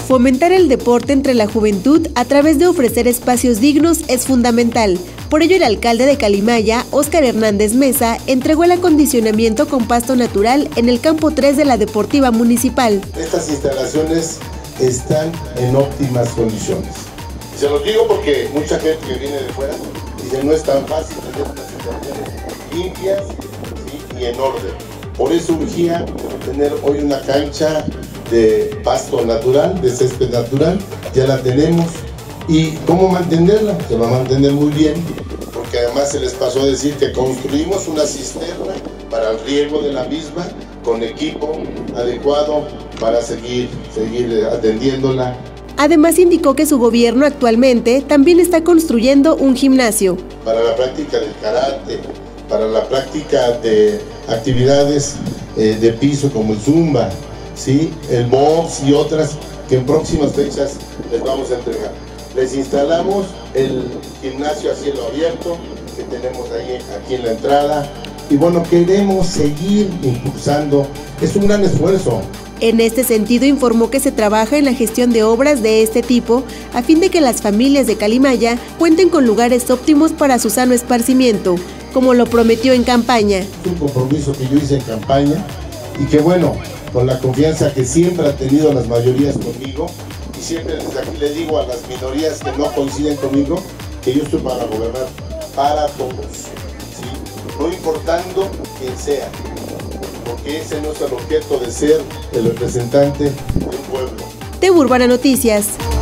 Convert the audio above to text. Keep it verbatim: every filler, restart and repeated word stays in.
Fomentar el deporte entre la juventud a través de ofrecer espacios dignos es fundamental. Por ello, el alcalde de Calimaya, Óscar Hernández Mesa, entregó el acondicionamiento con pasto natural en el campo tres de la Deportiva Municipal. Estas instalaciones están en óptimas condiciones. Se los digo porque mucha gente que viene de fuera dice no es tan fácil tener unas instalaciones limpias, ¿sí?, y en orden. Por eso urgía tener hoy una cancha de pasto natural, de césped natural, ya la tenemos. ¿Y cómo mantenerla? Se va a mantener muy bien, porque además se les pasó a decir que construimos una cisterna para el riego de la misma, con equipo adecuado para seguir, seguir atendiéndola. Además indicó que su gobierno actualmente también está construyendo un gimnasio. Para la práctica del karate, para la práctica de actividades eh, de piso como el zumba, ¿sí?, el box y otras que en próximas fechas les vamos a entregar. Les instalamos el gimnasio a cielo abierto que tenemos ahí aquí en la entrada y bueno, queremos seguir impulsando. Es un gran esfuerzo. En este sentido, informó que se trabaja en la gestión de obras de este tipo a fin de que las familias de Calimaya cuenten con lugares óptimos para su sano esparcimiento, como lo prometió en campaña. Es un compromiso que yo hice en campaña y que bueno, con la confianza que siempre han tenido las mayorías conmigo, y siempre desde aquí les digo a las minorías que no coinciden conmigo que yo estoy para gobernar para todos, ¿sí?, no importando quién sea, porque ese no es el objeto de ser el representante de un pueblo. T V Urbana Noticias.